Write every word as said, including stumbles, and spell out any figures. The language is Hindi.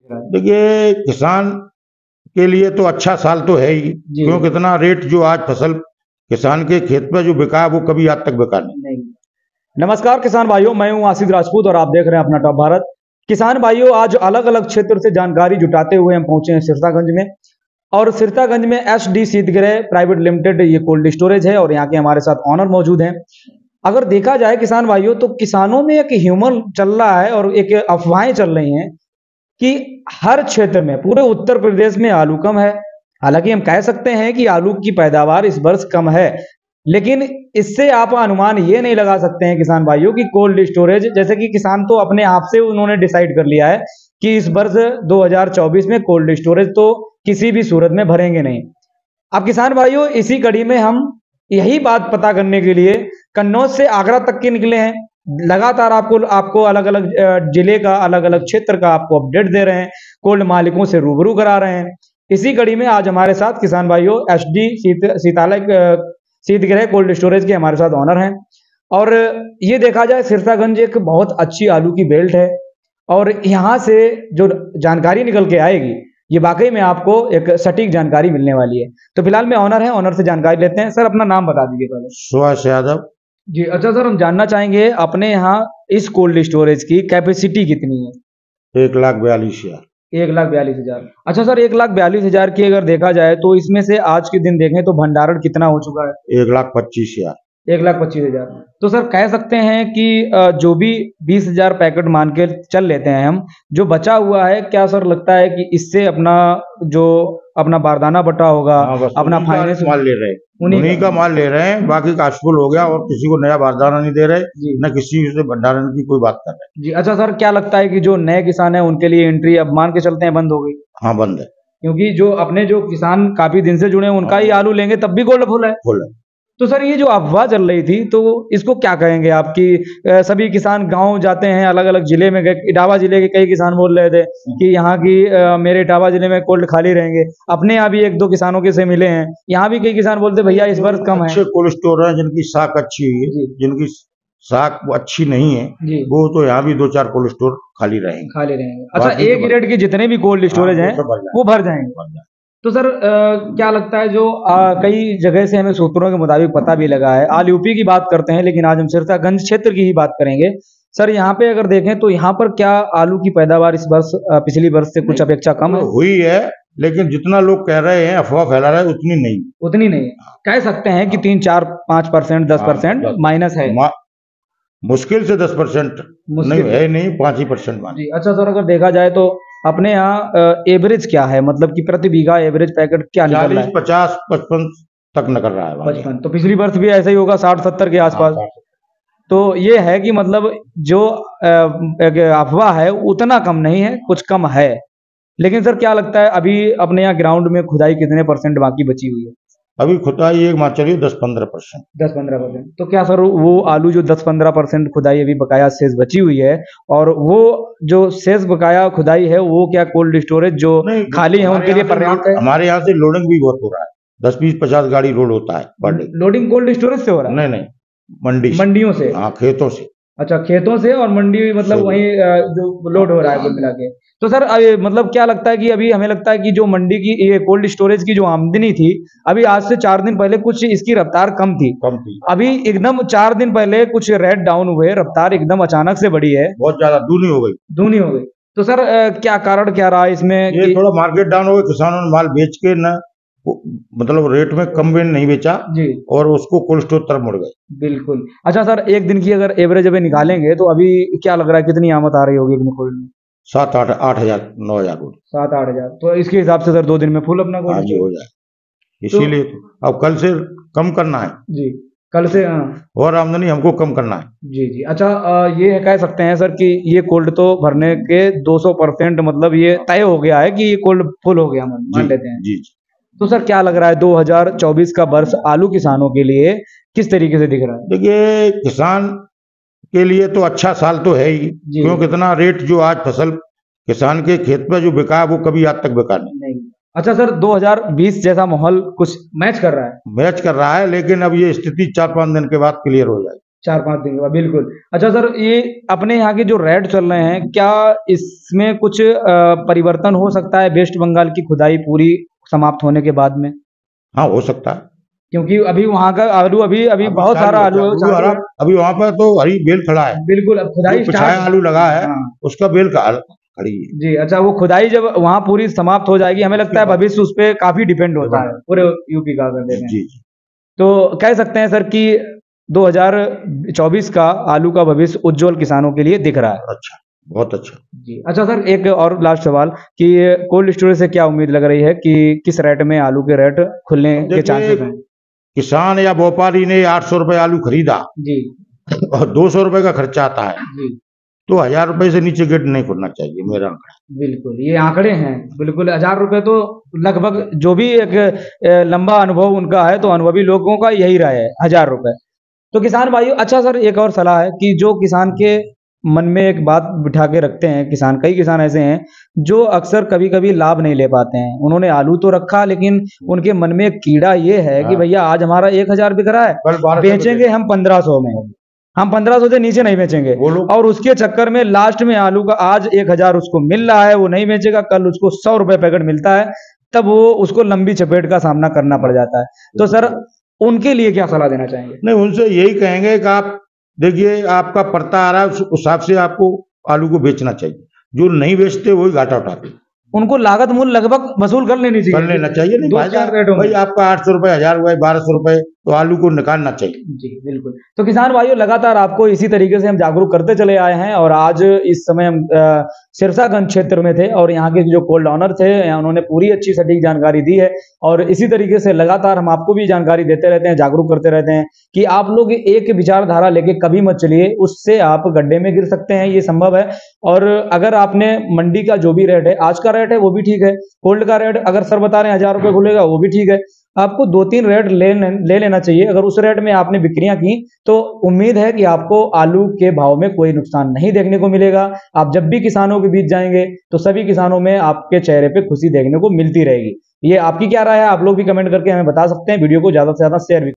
देखिए, किसान के लिए तो अच्छा साल तो है ही, क्योंकि इतना रेट जो आज फसल किसान के खेत पे जो बिका है वो कभी आज तक बिका नहीं। नहीं। नमस्कार किसान भाइयों, मैं हूं आसिफ राजपूत और आप देख रहे हैं अपना टॉप भारत। किसान भाइयों, आज अलग अलग क्षेत्र से जानकारी जुटाते हुए हम पहुंचे हैं सिरसागंज में। और सिरसागंज में एस डी शीतगृह प्राइवेट लिमिटेड ये कोल्ड स्टोरेज है और यहाँ के हमारे साथ ऑनर मौजूद हैं। अगर देखा जाए किसान भाइयों, तो किसानों में एक ह्यूमर चल रहा है और एक अफवाहें चल रही हैं कि हर क्षेत्र में, पूरे उत्तर प्रदेश में आलू कम है। हालांकि हम कह सकते हैं कि आलू की पैदावार इस वर्ष कम है, लेकिन इससे आप अनुमान ये नहीं लगा सकते हैं किसान भाइयों की कोल्ड स्टोरेज, जैसे कि किसान तो अपने आप से उन्होंने डिसाइड कर लिया है कि इस वर्ष दो हज़ार चौबीस में कोल्ड स्टोरेज तो किसी भी सूरत में भरेंगे नहीं। अब किसान भाइयों, इसी कड़ी में हम यही बात पता करने के लिए कन्नौज से आगरा तक के निकले हैं। लगातार आपको आपको अलग अलग जिले का, अलग अलग क्षेत्र का आपको अपडेट दे रहे हैं, कोल्ड मालिकों से रूबरू करा रहे हैं। इसी कड़ी में आज हमारे साथ किसान भाइयों एस डी शीतालय शीतगृह कोल्ड स्टोरेज के हमारे साथ ऑनर हैं। और ये देखा जाए, सिरसागंज एक बहुत अच्छी आलू की बेल्ट है और यहाँ से जो जानकारी निकल के आएगी ये वाकई में आपको एक सटीक जानकारी मिलने वाली है। तो फिलहाल में ऑनर है, ऑनर से जानकारी लेते हैं। सर, अपना नाम बता दीजिए पहले। सुभाष यादव जी। अच्छा सर, हम जानना चाहेंगे अपने यहाँ इस कोल्ड स्टोरेज की कैपेसिटी कितनी है? एक लाख बयालीस हजार एक लाख बयालीस हजार अच्छा सर, एक लाख बयालीस हजार की अगर देखा जाए तो इसमें से आज के दिन देखें तो भंडारण कितना हो चुका है? एक लाख पच्चीस हजार एक लाख पच्चीस हजार तो सर कह सकते हैं कि जो भी बीस हजार पैकेट मान के चल लेते हैं हम, जो बचा हुआ है, क्या सर लगता है कि इससे अपना जो अपना बारदाना बटा होगा, अपना फाइनेंस माल ले रहे हैं, उन्हीं का माल ले रहे हैं, बाकी काशफुल हो गया और किसी को नया बारदाना नहीं दे रहे, न किसी से भंडारण की कोई बात कर रहे जी। अच्छा सर, क्या लगता है कि जो नए किसान है उनके लिए एंट्री अब मान के चलते हैं बंद हो गई? हाँ, बंद है, क्योंकि जो अपने जो किसान काफी दिन से जुड़े हैं उनका ही आलू लेंगे तब भी गोल्ड फुल है फुल है। तो सर ये जो अफवाह चल रही थी, तो इसको क्या कहेंगे आपकी? सभी किसान गांव जाते हैं, अलग अलग जिले में गए। इटावा जिले के कई किसान बोल रहे थे कि यहाँ की आ, मेरे इटावा जिले में कोल्ड खाली रहेंगे। अपने यहाँ भी एक दो किसानों के से मिले हैं, यहाँ भी कई किसान बोलते भैया इस वर्ष कम है। अच्छे कोल्ड स्टोर है जिनकी साख अच्छी है, जिनकी साख अच्छी नहीं है वो तो यहाँ भी दो चार कोल्ड स्टोर खाली रहेंगे खाली रहेंगे अच्छा, एक ही रेट के जितने भी कोल्ड स्टोरेज हैं वो भर जाएंगे। तो सर आ, क्या लगता है, जो आ, कई जगह से हमें सूत्रों के मुताबिक पता भी लगा है, आल यूपी की बात करते हैं लेकिन आज हम सिरसागंज क्षेत्र की ही बात करेंगे। सर यहाँ पे अगर देखें तो यहाँ पर क्या आलू की पैदावार इस वर्ष पिछली वर्ष से कुछ अपेक्षा कम है? हुई है, लेकिन जितना लोग कह रहे हैं, अफवाह फैला रहे हैं, उतनी नहीं उतनी नहीं कह सकते हैं कि तीन चार पांच परसेंट दस परसेंट माइनस है। मुश्किल से दस परसेंट नहीं है, नहीं पांच ही परसेंट जी। अच्छा सर, अगर देखा जाए तो अपने यहाँ एवरेज क्या है, मतलब कि प्रति बीघा एवरेज पैकेट क्या निकल रहा है? पचास पचपन तक निकल रहा है। पचपन तो पिछली वर्ष भी ऐसा ही होगा, साठ सत्तर के आसपास। तो ये है कि मतलब जो अफवाह है उतना कम नहीं है, कुछ कम है। लेकिन सर क्या लगता है अभी अपने यहाँ ग्राउंड में खुदाई कितने परसेंट बाकी बची हुई है? अभी खुदाई एक मान चलिए दस पंद्रह परसेंट दस पंद्रह परसेंट तो क्या सर वो आलू जो दस पंद्रह परसेंट खुदाई अभी बकाया शेष बची हुई है, और वो जो शेष बकाया खुदाई है वो क्या कोल्ड स्टोरेज जो खाली है उनके लिए पर्याप्त है? हमारे यहाँ से लोडिंग भी बहुत हो रहा है, दस बीस पचास गाड़ी लोड होता है per day. Loading cold storage से हो रहा है? नहीं नहीं, मंडी मंडियों से। हाँ, खेतों से। अच्छा, खेतों से और मंडी मतलब वहीं जो लोड हो रहा है कुल मिला के। तो सर मतलब क्या लगता है कि अभी हमें लगता है कि जो मंडी की ये कोल्ड स्टोरेज की जो आमदनी थी, अभी आज से चार दिन पहले कुछ इसकी रफ्तार कम थी कम थी अभी एकदम चार दिन पहले कुछ रेट डाउन हुए, रफ्तार एकदम अचानक से बढ़ी है, बहुत ज्यादा दूनी हो गई दूनी हो गई। तो सर क्या कारण क्या रहा इसमें? ये थोड़ा मार्केट डाउन हो गया, किसानों ने माल बेच के न मतलब रेट में कम में नहीं बेचा जी, और उसको कोल्ड स्टोर तरफ मुड़ गए। बिल्कुल। अच्छा सर, एक दिन की अगर एवरेज अभी निकालेंगे तो अभी क्या लग रहा है कितनी आमद आ रही होगी अपने कोल्ड में? सात आठ आठ हजार नौ हजार सात आठ हजार तो इसके हिसाब से सर दो दिन में फुल अपना कोल्ड हो जाए, इसीलिए तो अब कल से कम करना है जी, कल से और आमदनी हमको कम करना है जी जी। अच्छा, ये कह सकते हैं सर कि ये कोल्ड तो भरने के दो सौ परसेंट मतलब ये तय हो गया है कि ये कोल्ड फुल हो गया, मान लेते हैं जी। तो सर क्या लग रहा है दो हज़ार चौबीस का वर्ष आलू किसानों के लिए किस तरीके से दिख रहा है? देखिए, किसान के लिए तो अच्छा साल तो है ही, क्योंकि इतना रेट जो आज फसल किसान के खेत पे जो बिका है वो कभी आज तक बिका नहीं, नहीं। अच्छा सर, दो हज़ार बीस जैसा माहौल कुछ मैच कर रहा है? मैच कर रहा है, लेकिन अब ये स्थिति चार पांच दिन के बाद क्लियर हो जाएगी। चार पांच दिन के बाद, बिल्कुल। अच्छा सर, ये अपने यहाँ के जो रेट चल रहे हैं, क्या इसमें कुछ अ, परिवर्तन हो सकता है वेस्ट बंगाल की खुदाई पूरी समाप्त होने के बाद में? हाँ, हो सकता है। क्योंकि अभी वहाँ का आलू अभी अभी अभी बहुत चालू सारा है, आलू है, वो चालू चालू हरा, है। अभी वहां पर तो हरी बेल खड़ा है। बिल्कुल, अब जो खुदाई पिछाया स्टार्ट। आलू लगा है हाँ उसका बेल का खड़ी है। जी। अच्छा, वो खुदाई जब वहाँ पूरी समाप्त हो जाएगी, हमें लगता है उसके बाद भविष्य उस पे काफी डिपेंड होता है डिपेंड। पूरे यूपी का, अगर देखें जी जी। तो कह सकते हैं सर कि दो हज़ार चौबीस का आलू का भविष्य उज्जवल किसानों के लिए दिख रहा है। अच्छा, बहुत अच्छा। जी। अच्छा सर, एक और लास्ट सवाल कि कोल्ड स्टोरेज से क्या उम्मीद लग रही है कि किस रेट में आलू के रेट खुलने अब के देखिए, चांसेस हैं? किसान या व्यापारी ने आठ सौ रुपए आलू खरीदा जी और दो सौ रुपए का खर्चा आता है, जी। तो हजार रुपए से नीचे गेट नहीं खुलना चाहिए, मेरा आंकड़ा। बिल्कुल, ये आंकड़े हैं। बिल्कुल, हजार रुपए तो लगभग जो भी एक अ, लंबा अनुभव उनका है, तो अनुभवी लोगों का यही राय है, हजार रुपए। तो किसान भाइयों, अच्छा सर, एक और सलाह है कि जो किसान के मन में एक बात बिठा के रखते हैं, किसान, कई किसान ऐसे हैं जो अक्सर कभी कभी लाभ नहीं ले पाते हैं। उन्होंने आलू तो रखा, लेकिन उनके मन में एक कीड़ा ये है कि हाँ, भैया आज हमारा एक हजार बिक रहा है, कल बारह सौ बेचेंगे हम पंद्रह सौ में, हम पंद्रह सौ से नीचे नहीं बेचेंगे। वो लोग और उसके चक्कर में लास्ट में आलू का आज एक हजार उसको मिल रहा है, वो नहीं बेचेगा, कल उसको सौ रुपए पैकेट मिलता है, तब वो उसको लंबी चपेट का सामना करना पड़ जाता है। तो सर, उनके लिए क्या सलाह देना चाहेंगे? नहीं, उनसे यही कहेंगे कि आप देखिए, आपका पड़ता आ रहा है, उस हिसाब से आपको आलू को बेचना चाहिए। जो नहीं बेचते वही घाटा उठाते हैं। उनको लागत मूल्य लगभग वसूल कर लेनी चाहिए, कर लेना चाहिए। नहीं दो भाई, चार रेटों भाई में। आपका आठ सौ रुपए, हजार हुआ है, बारह सौ रुपए, तो आलू को निकालना चाहिए। जी बिल्कुल। तो किसान भाइयों, लगातार आपको इसी तरीके से हम जागरूक करते चले आए हैं, और आज इस समय हम अ, सिरसागंज क्षेत्र में थे, और यहाँ के जो कोल्ड ऑनर थे, यहाँ उन्होंने पूरी अच्छी सटीक जानकारी दी है। और इसी तरीके से लगातार हम आपको भी जानकारी देते रहते हैं, जागरूक करते रहते हैं कि आप लोग एक विचारधारा लेके कभी मत चलिए, उससे आप गड्ढे में गिर सकते हैं, ये संभव है। और अगर आपने मंडी का जो भी रेट है, आज का रेट है वो भी ठीक है, कोल्ड का रेट अगर सर बता रहे हैं हजार रुपए खुलेगा, वो भी ठीक है। आपको दो तीन रेट ले ले लेना चाहिए। अगर उस रेट में आपने बिक्रियां की, तो उम्मीद है कि आपको आलू के भाव में कोई नुकसान नहीं देखने को मिलेगा। आप जब भी किसानों के बीच जाएंगे, तो सभी किसानों में आपके चेहरे पे खुशी देखने को मिलती रहेगी। ये आपकी क्या राय है? आप लोग भी कमेंट करके हमें बता सकते हैं। वीडियो को ज्यादा से ज्यादा शेयर भी